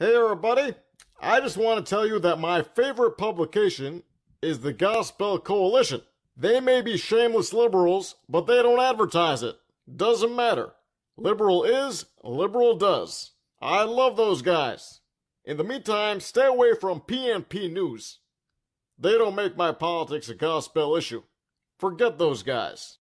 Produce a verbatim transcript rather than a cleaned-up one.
Hey everybody, I just want to tell you that my favorite publication is the Gospel Coalition. They may be shameless liberals, but they don't advertise it. Doesn't matter. Liberal is, liberal does. I love those guys. In the meantime, stay away from P N P News. They don't make my politics a gospel issue. Forget those guys.